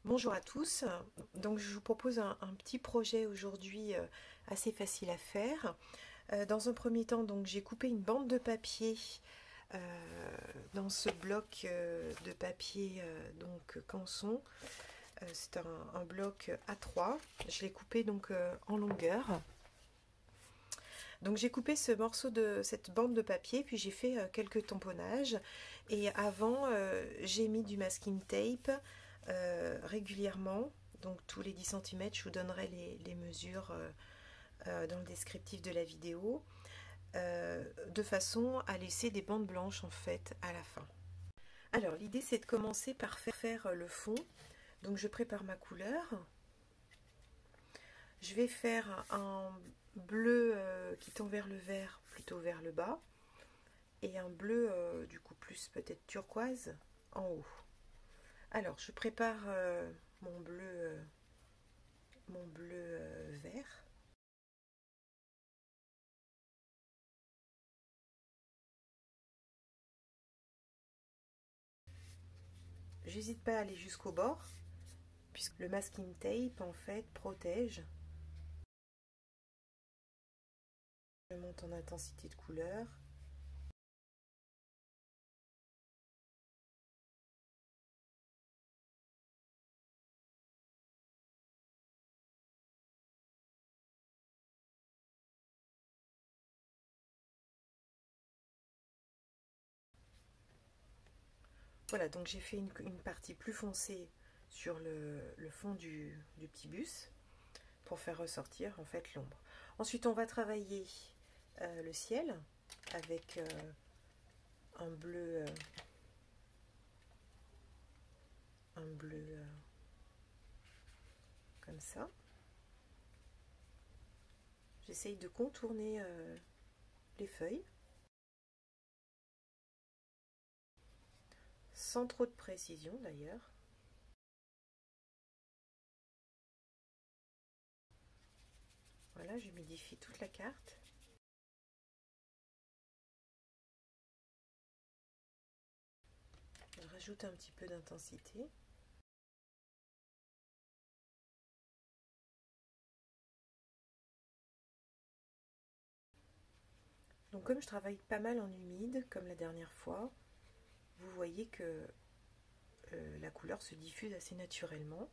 Bonjour à tous, donc je vous propose un petit projet aujourd'hui assez facile à faire. Dans un premier temps, donc j'ai coupé une bande de papier dans ce bloc de papier donc canson. C'est un bloc A3. Je l'ai coupé donc en longueur. Donc j'ai coupé ce morceau de cette bande de papier, puis j'ai fait quelques tamponnages. Et avant, j'ai mis du masking tape régulièrement. Donc tous les 10 cm, je vous donnerai les mesures dans le descriptif de la vidéo, de façon à laisser des bandes blanches en fait à la fin. Alors l'idée c'est de commencer par faire le fond. Donc je prépare ma couleur. Je vais faire un bleu qui tend vers le vert, plutôt vers le bas, et un bleu du coup plus peut-être turquoise en haut. Alors je prépare mon bleu vert. J'hésite pas à aller jusqu'au bord, puisque le masking tape en fait protège. Je monte en intensité de couleur. Voilà, donc j'ai fait une partie plus foncée sur le fond du petit bus pour faire ressortir en fait l'ombre. Ensuite, on va travailler le ciel avec un bleu, comme ça. J'essaye de contourner les feuilles sans trop de précision d'ailleurs. Voilà, j'humidifie toute la carte. Je rajoute un petit peu d'intensité. Donc comme je travaille pas mal en humide, comme la dernière fois, vous voyez que la couleur se diffuse assez naturellement.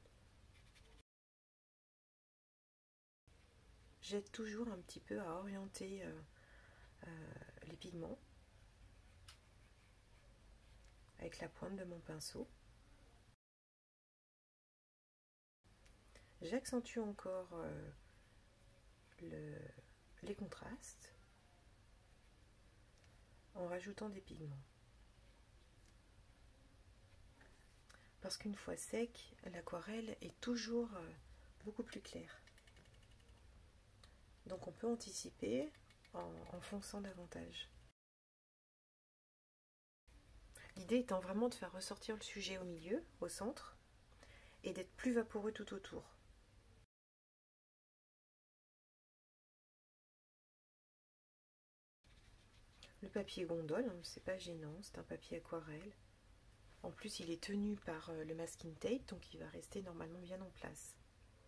J'aide toujours un petit peu à orienter les pigments avec la pointe de mon pinceau. J'accentue encore les contrastes en rajoutant des pigments. Parce qu'une fois sec, l'aquarelle est toujours beaucoup plus claire. Donc on peut anticiper en fonçant davantage. L'idée étant vraiment de faire ressortir le sujet au milieu, au centre, et d'être plus vaporeux tout autour. Le papier gondole, hein, c'est pas gênant, c'est un papier aquarelle. En plus, il est tenu par le masking tape, donc il va rester normalement bien en place.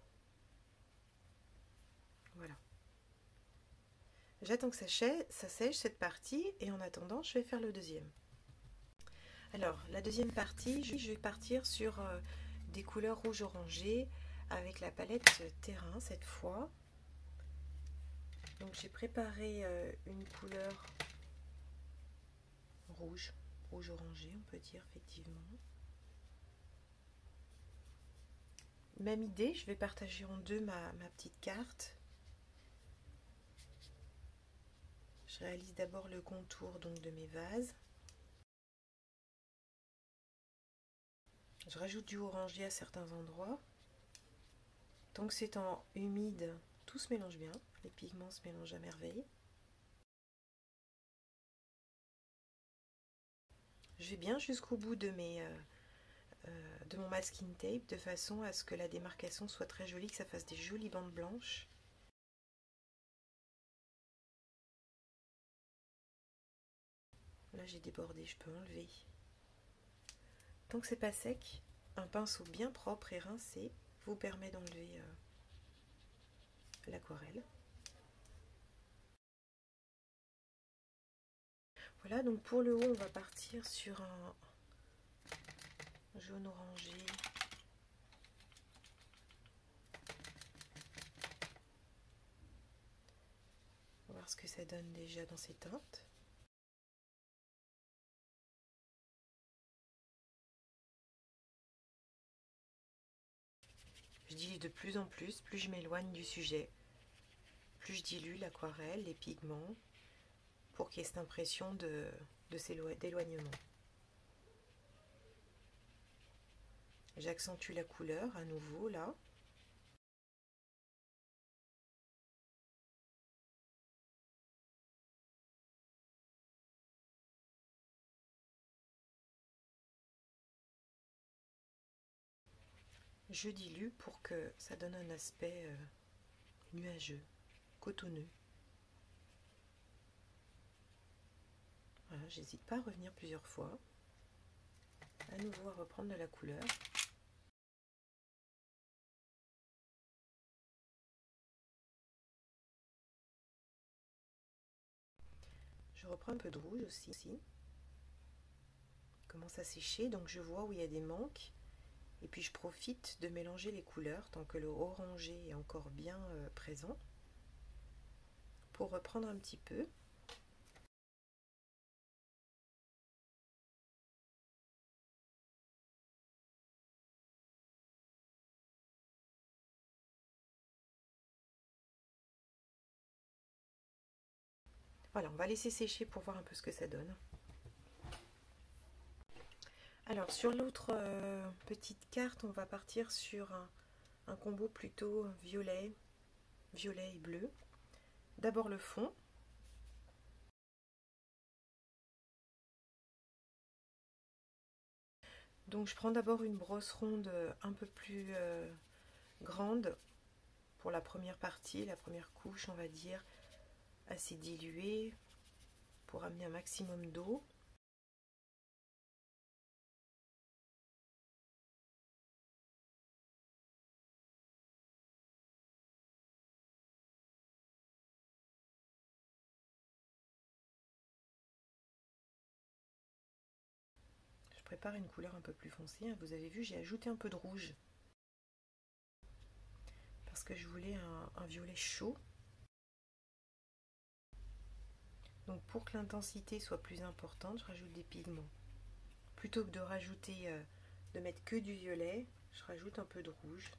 Voilà. J'attends que ça sèche cette partie, et en attendant, je vais faire le deuxième. Alors, la deuxième partie, je vais partir sur des couleurs rouge-orangé avec la palette terrain cette fois. Donc j'ai préparé une couleur rouge-orangé, on peut dire effectivement. Même idée, je vais partager en deux ma petite carte. Je réalise d'abord le contour donc de mes vases. Je rajoute du orangé à certains endroits. Tant que c'est en humide, tout se mélange bien. Les pigments se mélangent à merveille. Je vais bien jusqu'au bout de mon masking tape de façon à ce que la démarcation soit très jolie, que ça fasse des jolies bandes blanches. Là j'ai débordé, je peux enlever. Tant que c'est pas sec, un pinceau bien propre et rincé vous permet d'enlever l'aquarelle. Voilà, donc pour le haut, on va partir sur un jaune orangé. On va voir ce que ça donne déjà dans ces teintes. Je dilue de plus en plus je m'éloigne du sujet, plus je dilue l'aquarelle, les pigments, pour qu'il y ait cette impression d'éloignement. J'accentue la couleur à nouveau là. Je dilue pour que ça donne un aspect nuageux, cotonneux. Voilà, j'hésite pas à revenir plusieurs fois. À nouveau à reprendre de la couleur. Je reprends un peu de rouge aussi. Il commence à sécher, donc je vois où il y a des manques. Et puis je profite de mélanger les couleurs tant que le orangé est encore bien présent pour reprendre un petit peu. Voilà, on va laisser sécher pour voir un peu ce que ça donne. Alors sur l'autre petite carte, on va partir sur un combo plutôt violet et bleu. D'abord le fond. Donc je prends d'abord une brosse ronde un peu plus grande pour la première partie, la première couche on va dire, assez diluée pour amener un maximum d'eau. Je prépare une couleur un peu plus foncée, vous avez vu j'ai ajouté un peu de rouge parce que je voulais un violet chaud. Donc pour que l'intensité soit plus importante, je rajoute des pigments. Plutôt que de rajouter, de mettre que du violet, je rajoute un peu de rouge.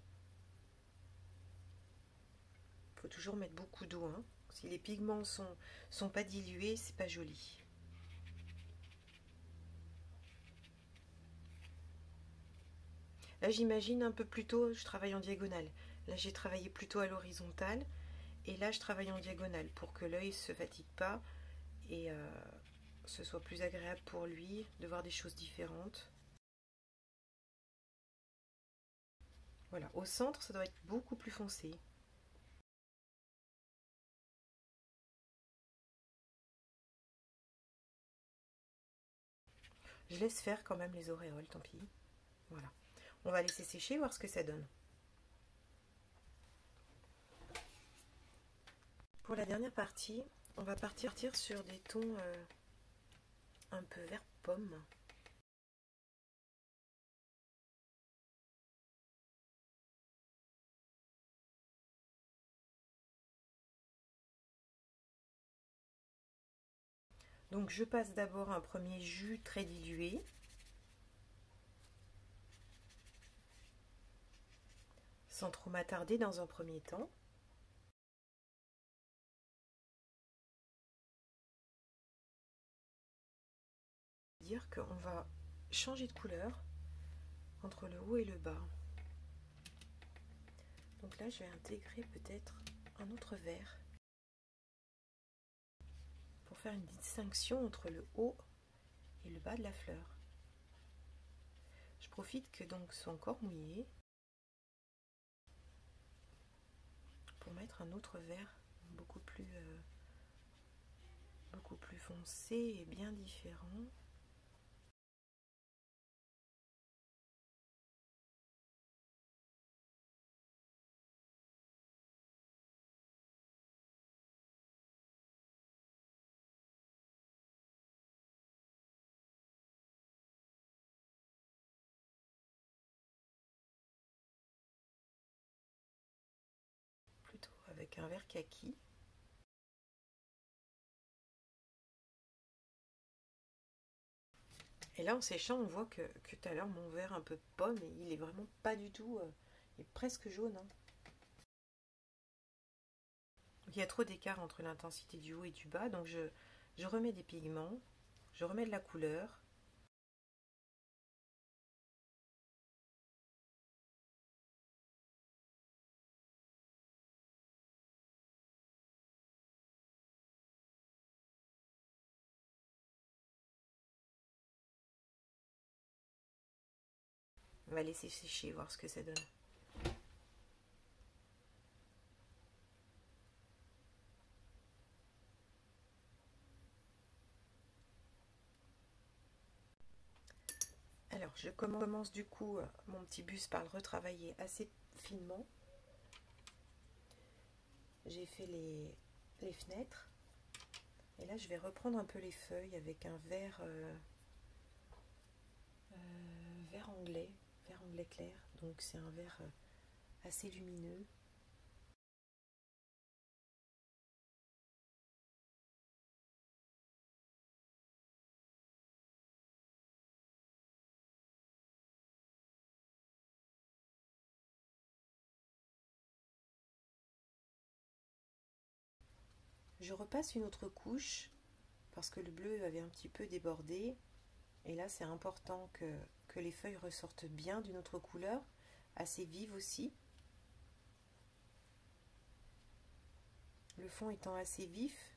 Il faut toujours mettre beaucoup d'eau, hein. Si les pigments sont pas dilués, c'est pas joli. Là j'imagine un peu plus tôt, je travaille en diagonale. Là j'ai travaillé plutôt à l'horizontale et là je travaille en diagonale pour que l'œil ne se fatigue pas et ce soit plus agréable pour lui de voir des choses différentes. Voilà, au centre ça doit être beaucoup plus foncé. Je laisse faire quand même les auréoles, tant pis. Voilà. On va laisser sécher, voir ce que ça donne. Pour la dernière partie, on va partir sur des tons un peu vert pomme. Donc je passe d'abord un premier jus très dilué. Sans trop m'attarder dans un premier temps. Dire qu'on va changer de couleur entre le haut et le bas. Donc là je vais intégrer peut-être un autre vert pour faire une distinction entre le haut et le bas de la fleur. Je profite que donc soit encore mouillé pour mettre un autre vert beaucoup plus foncé et bien différent. avec un vert kaki. Et là, en séchant, on voit que tout à l'heure, mon vert un peu pomme, il est vraiment pas du tout, il est presque jaune, hein. Il y a trop d'écart entre l'intensité du haut et du bas, donc je remets des pigments, je remets de la couleur. On va laisser sécher, voir ce que ça donne. Alors, je commence du coup mon petit buste par le retravailler assez finement. J'ai fait les fenêtres. Et là, je vais reprendre un peu les feuilles avec un vert anglais clair. Donc, c'est un vert assez lumineux. Je repasse une autre couche parce que le bleu avait un petit peu débordé. Et là, c'est important que les feuilles ressortent bien d'une autre couleur, assez vive aussi. Le fond étant assez vif.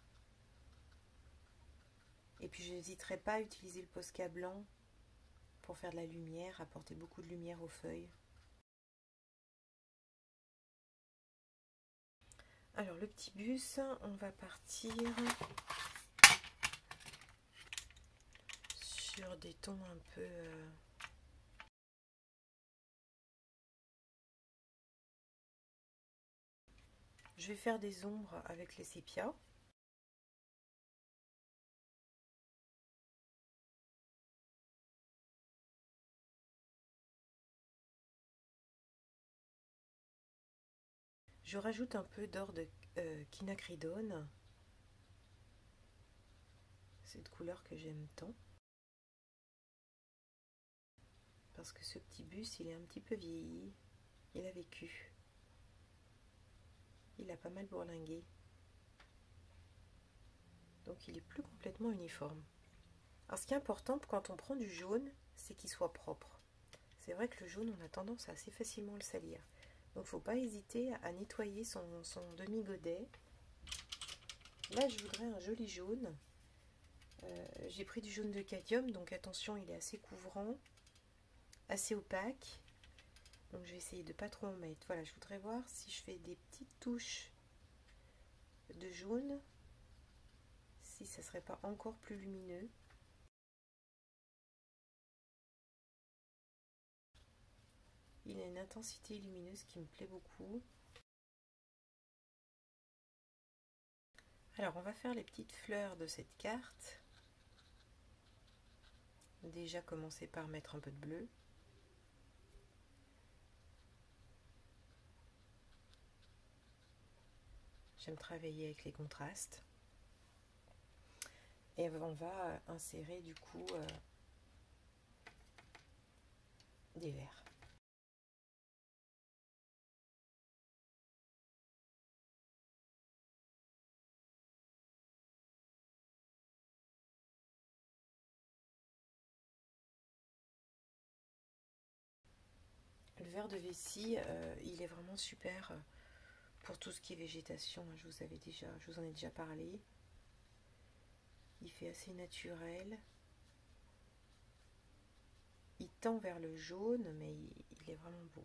Et puis, je n'hésiterai pas à utiliser le Posca blanc pour faire de la lumière, apporter beaucoup de lumière aux feuilles. Alors, le petit bus, on va partir sur des tons un peu... Je vais faire des ombres avec les sépias. Je rajoute un peu d'or de quinacridone, cette couleur que j'aime tant. Parce que ce petit bus, il est un petit peu vieilli, il a vécu. Il a pas mal bourlingué. Donc il est plus complètement uniforme. Alors ce qui est important quand on prend du jaune, c'est qu'il soit propre. C'est vrai que le jaune, on a tendance à assez facilement le salir. Donc il ne faut pas hésiter à nettoyer son demi-godet. Là, je voudrais un joli jaune. J'ai pris du jaune de cadmium, donc attention, il est assez couvrant, assez opaque. Donc je vais essayer de ne pas trop en mettre. Voilà, je voudrais voir si je fais des petites touches de jaune, si ça serait pas encore plus lumineux. Il a une intensité lumineuse qui me plaît beaucoup. Alors on va faire les petites fleurs de cette carte. Déjà commencer par mettre un peu de bleu. J'aime travailler avec les contrastes. Et on va insérer du coup des verts. Le verre de vessie, il est vraiment super pour tout ce qui est végétation. Je vous en ai déjà parlé. Il fait assez naturel. Il tend vers le jaune, mais il est vraiment beau.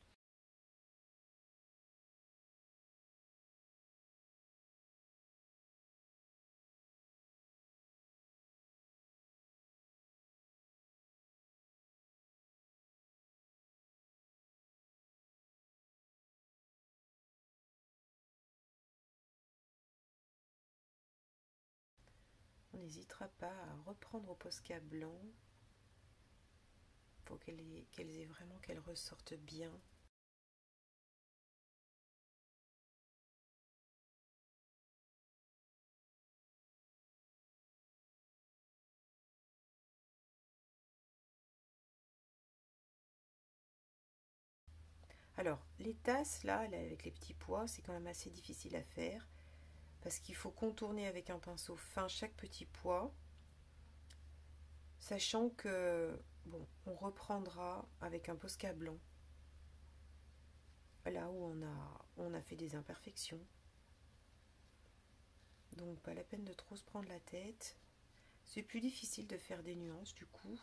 On n'hésitera pas à reprendre au Posca blanc pour qu'elles aient vraiment qu'elles ressortent bien. Alors, les tasses, là, avec les petits pois, c'est quand même assez difficile à faire parce qu'il faut contourner avec un pinceau fin chaque petit pois, sachant que, bon, on reprendra avec un Posca blanc, là où on a fait des imperfections. Donc, pas la peine de trop se prendre la tête. C'est plus difficile de faire des nuances, du coup.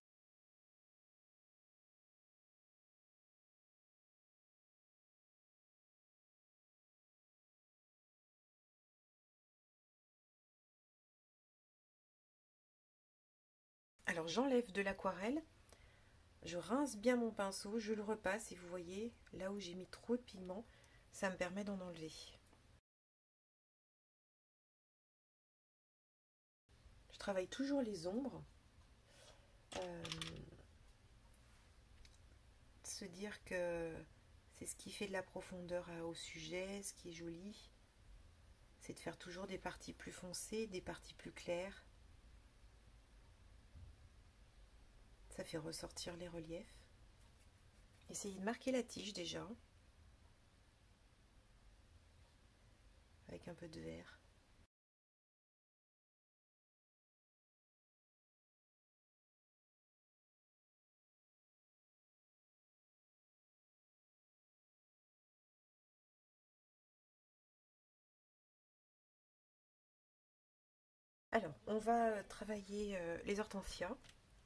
Alors, j'enlève de l'aquarelle. Je rince bien mon pinceau, je le repasse et vous voyez, là où j'ai mis trop de pigment, ça me permet d'en enlever. Je travaille toujours les ombres. Euh, Se dire que c'est ce qui fait de la profondeur au sujet, ce qui est joli, c'est de faire toujours des parties plus foncées, des parties plus claires. Ça fait ressortir les reliefs. Essayez de marquer la tige déjà, avec un peu de vert. Alors, on va travailler les hortensias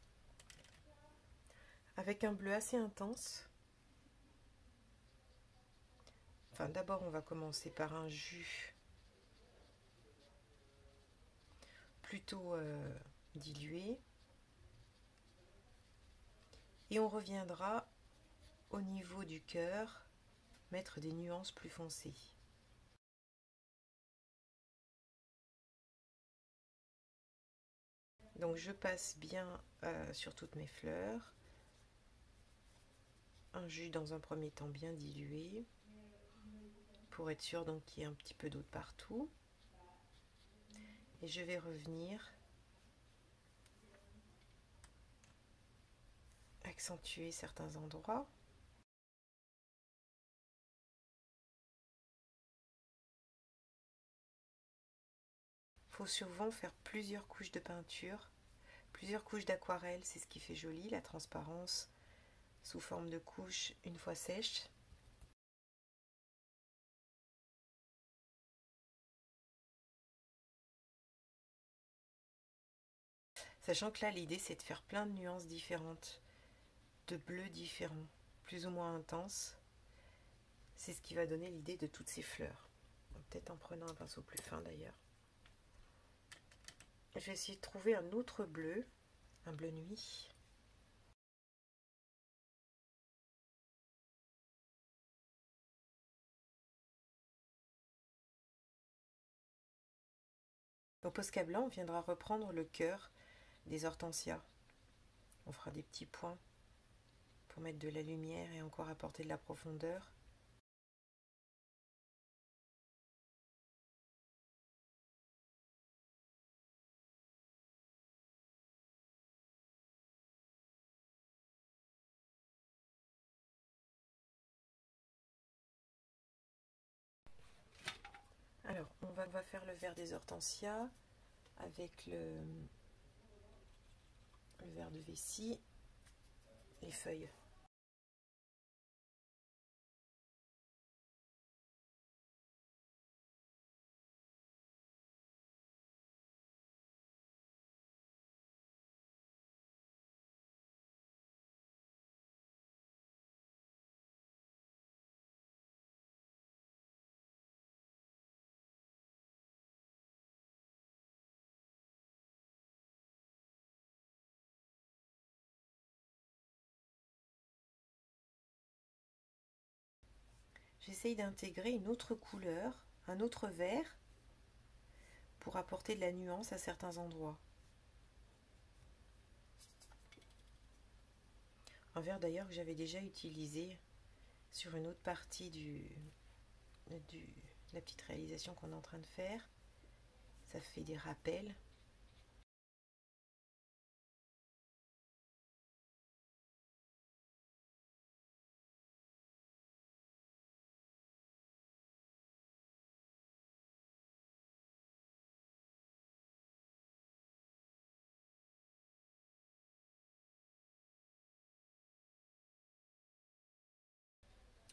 avec un bleu assez intense. Enfin, d'abord, on va commencer par un jus plutôt dilué. Et on reviendra au niveau du cœur, mettre des nuances plus foncées. Donc je passe bien sur toutes mes fleurs. Un jus dans un premier temps bien dilué, pour être sûr donc qu'il y ait un petit peu d'eau de partout. Et je vais revenir accentuer certains endroits. Il faut souvent faire plusieurs couches de peinture, plusieurs couches d'aquarelle, c'est ce qui fait joli, la transparence sous forme de couches une fois sèche. Sachant que là, l'idée, c'est de faire plein de nuances différentes, de bleus différents, plus ou moins intenses. C'est ce qui va donner l'idée de toutes ces fleurs. Peut-être en prenant un pinceau plus fin d'ailleurs. Je vais essayer de trouver un autre bleu, un bleu nuit. Au Posca blanc, on viendra reprendre le cœur des hortensias. On fera des petits points pour mettre de la lumière et encore apporter de la profondeur. Alors, on va faire le vert des hortensias avec le vert de vessie, les feuilles. J'essaye d'intégrer une autre couleur, un autre vert, pour apporter de la nuance à certains endroits. Un vert d'ailleurs que j'avais déjà utilisé sur une autre partie de la petite réalisation qu'on est en train de faire. Ça fait des rappels.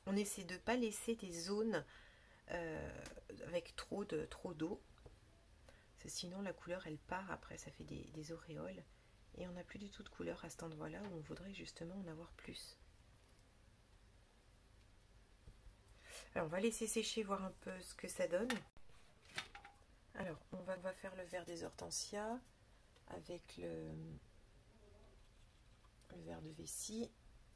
On essaie de ne pas laisser des zones avec trop d'eau. Sinon la couleur elle part, après ça fait des auréoles. Et on n'a plus du tout de couleur à cet endroit-là où on voudrait justement en avoir plus. Alors on va laisser sécher, voir un peu ce que ça donne. Alors on va faire le vert des hortensias avec le verre de vessie.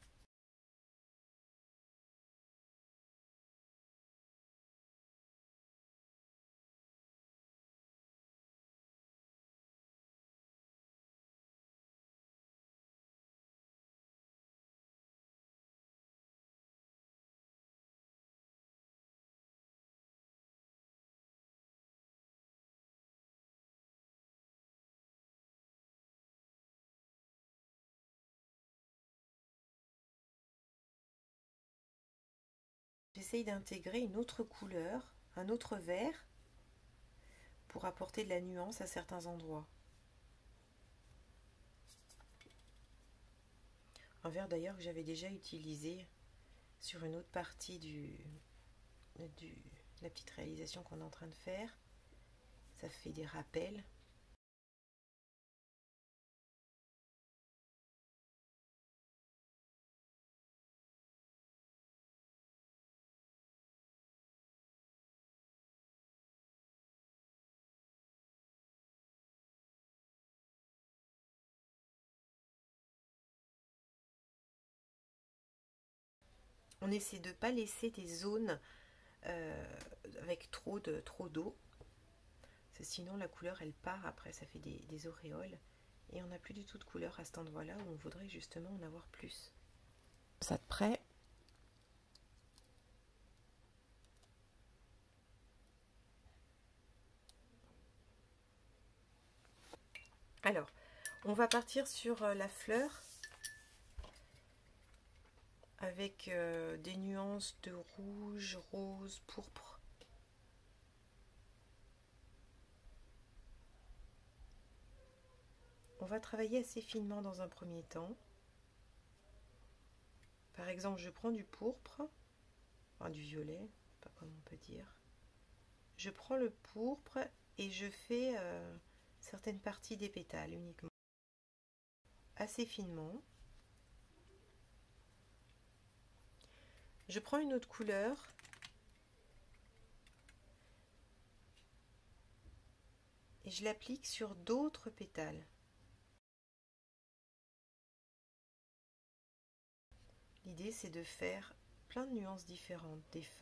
J'essaye d'intégrer une autre couleur, un autre vert, pour apporter de la nuance à certains endroits. Un vert d'ailleurs que j'avais déjà utilisé sur une autre partie de la petite réalisation qu'on est en train de faire. Ça fait des rappels. On essaie de ne pas laisser des zones avec trop d'eau. Sinon la couleur elle part, après ça fait des auréoles. Et on n'a plus du tout de couleur à cet endroit-là où on voudrait justement en avoir plus. Ça de près. Alors, on va partir sur la fleur avec des nuances de rouge, rose, pourpre. On va travailler assez finement dans un premier temps. Par exemple, je prends du pourpre, enfin du violet, pas comment on peut dire. Je prends le pourpre et je fais certaines parties des pétales uniquement. Assez finement. Je prends une autre couleur et je l'applique sur d'autres pétales. L'idée c'est de faire plein de nuances différentes, des feuilles.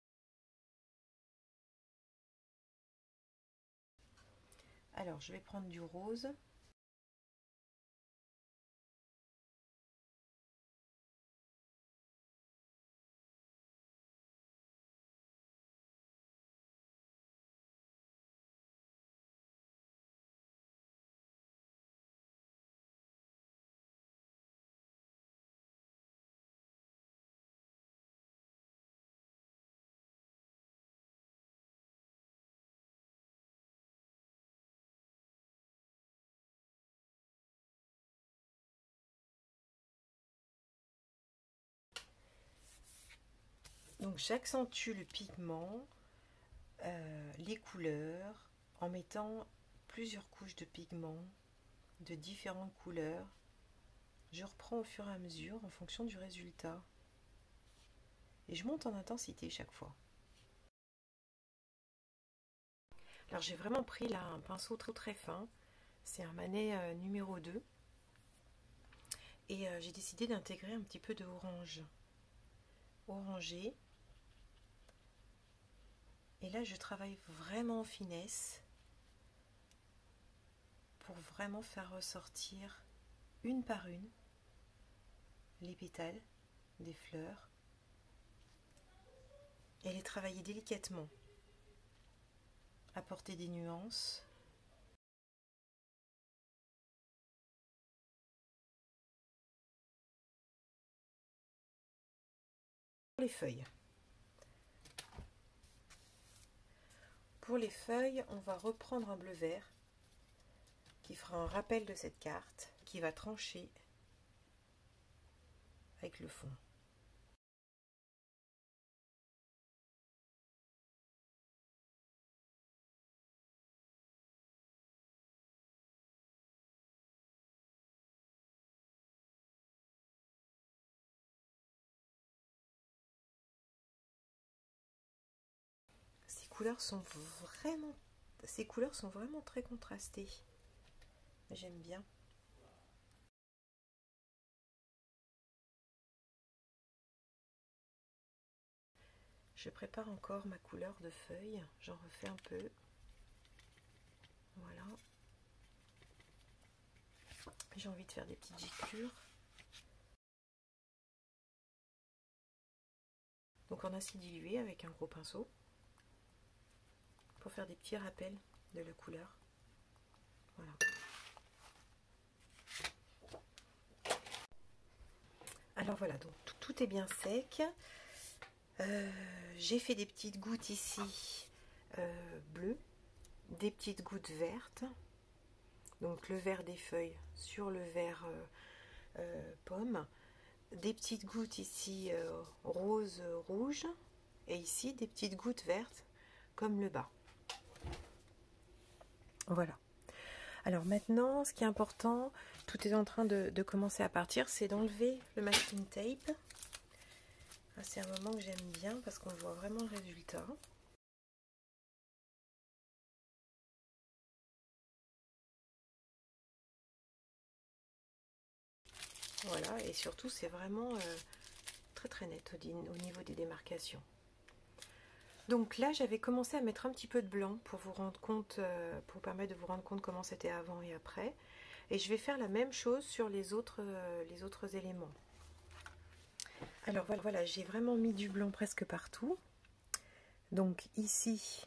Alors je vais prendre du rose. Donc j'accentue le pigment, les couleurs, en mettant plusieurs couches de pigment de différentes couleurs. Je reprends au fur et à mesure en fonction du résultat. Et je monte en intensité chaque fois. Alors j'ai vraiment pris là un pinceau très fin. C'est un Manet numéro 2. Et j'ai décidé d'intégrer un petit peu de orange. Orangé. Et là je travaille vraiment en finesse pour vraiment faire ressortir une par une les pétales des fleurs et les travailler délicatement, apporter des nuances. Les feuilles. Pour les feuilles, on va reprendre un bleu vert qui fera un rappel de cette carte, qui va trancher avec le fond. couleurs sont vraiment, ces couleurs sont vraiment très contrastées. J'aime bien. Je prépare encore ma couleur de feuille, j'en refais un peu. Voilà. J'ai envie de faire des petites giclures. Donc en acide dilué avec un gros pinceau pour faire des petits rappels de la couleur. Voilà. Alors voilà, donc tout est bien sec. J'ai fait des petites gouttes ici bleues, des petites gouttes vertes. Donc le vert des feuilles sur le vert pomme. Des petites gouttes ici rose rouge et ici des petites gouttes vertes comme le bas. Voilà. Alors maintenant, ce qui est important, tout est en train de commencer à partir, c'est d'enlever le masking tape. C'est un moment que j'aime bien parce qu'on voit vraiment le résultat. Voilà, et surtout c'est vraiment très net au niveau des démarcations. Donc là j'avais commencé à mettre un petit peu de blanc pour vous rendre compte, pour permettre de vous rendre compte comment c'était avant et après. Et je vais faire la même chose sur les autres éléments. Alors voilà, j'ai vraiment mis du blanc presque partout. Donc ici,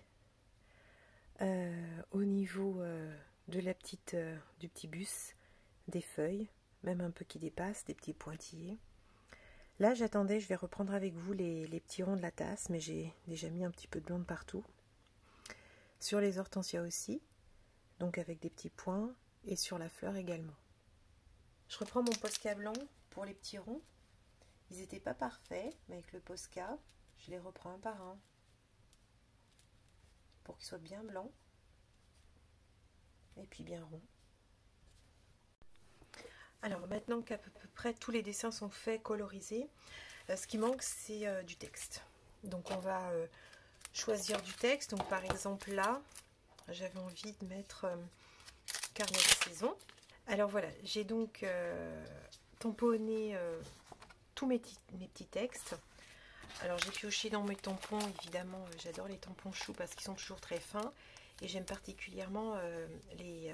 au niveau de la petite, du petit bus, des feuilles, même un peu qui dépassent, des petits pointillés. Là j'attendais, je vais reprendre avec vous les petits ronds de la tasse, mais j'ai déjà mis un petit peu de blanc de partout. Sur les hortensias aussi, donc avec des petits points, et sur la fleur également. Je reprends mon Posca blanc pour les petits ronds. Ils n'étaient pas parfaits, mais avec le Posca, je les reprends un par un pour qu'ils soient bien blancs et puis bien ronds. Alors maintenant qu'à peu près tous les dessins sont faits, colorisés, ce qui manque c'est du texte. Donc on va choisir du texte. Donc par exemple là, j'avais envie de mettre carnet de saison. Alors voilà, j'ai donc tamponné tous mes petits textes. Alors j'ai pioché dans mes tampons, évidemment, j'adore les tampons choux parce qu'ils sont toujours très fins. Et j'aime particulièrement les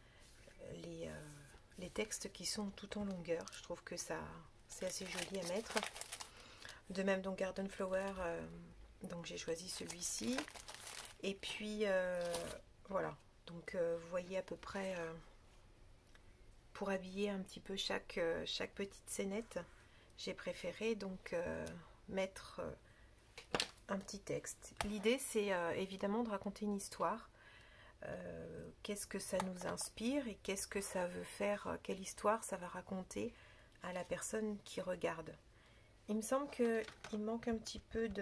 textes qui sont tout en longueur. Je trouve que ça c'est assez joli à mettre. De même donc Garden Flower, donc j'ai choisi celui-ci. Et puis voilà, donc vous voyez à peu près pour habiller un petit peu chaque petite scénette, j'ai préféré donc mettre un petit texte. L'idée c'est évidemment de raconter une histoire. Qu'est-ce que ça nous inspire et qu'est-ce que ça veut faire, quelle histoire ça va raconter à la personne qui regarde. Il me semble qu'il manque un petit peu de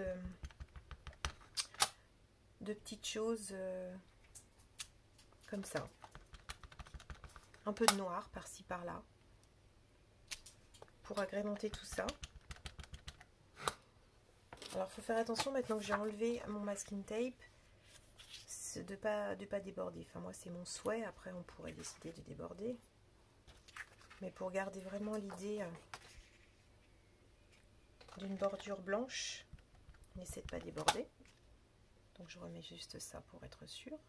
petites choses comme ça. Un peu de noir par-ci par-là pour agrémenter tout ça. Alors il faut faire attention maintenant que j'ai enlevé mon masking tape de pas déborder. Enfin moi c'est mon souhait, après on pourrait décider de déborder. Mais pour garder vraiment l'idée d'une bordure blanche, on essaie de pas déborder. Donc je remets juste ça pour être sûr.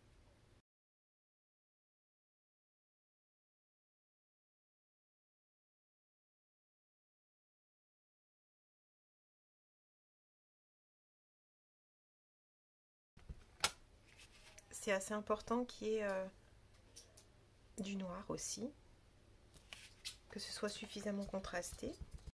C'est assez important qu'il y ait du noir aussi, que ce soit suffisamment contrasté.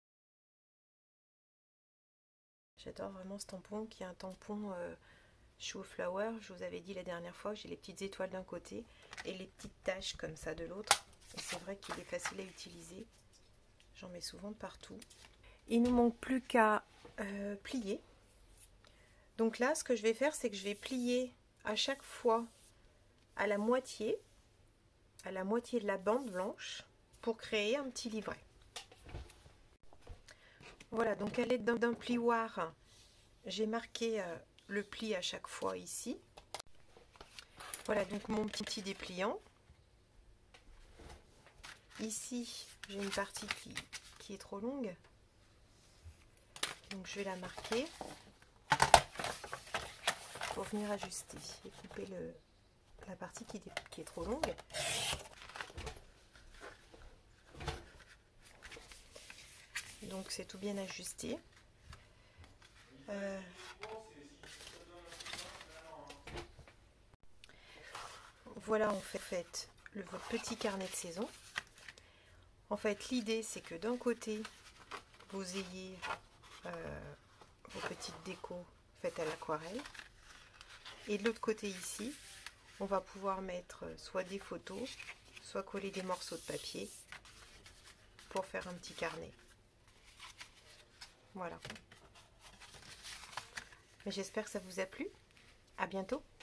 J'adore vraiment ce tampon qui est un tampon Show Flower. Je vous avais dit la dernière fois, j'ai les petites étoiles d'un côté et les petites taches comme ça de l'autre. Et c'est vrai qu'il est facile à utiliser. J'en mets souvent de partout. Il ne nous manque plus qu'à plier. Donc là, ce que je vais faire, c'est que je vais plier à chaque fois à la moitié de la bande blanche pour créer un petit livret. Voilà, donc à l'aide d'un plioir, j'ai marqué le pli à chaque fois ici. Voilà donc mon petit dépliant. Ici, j'ai une partie qui est trop longue. Donc je vais la marquer pour venir ajuster et couper la partie qui est trop longue. Donc c'est tout bien ajusté. Voilà en fait votre petit carnet de saison. En fait l'idée c'est que d'un côté vous ayez vos petites décos faites à l'aquarelle et de l'autre côté ici on va pouvoir mettre soit des photos, soit coller des morceaux de papier pour faire un petit carnet. Voilà. Mais j'espère que ça vous a plu. À bientôt.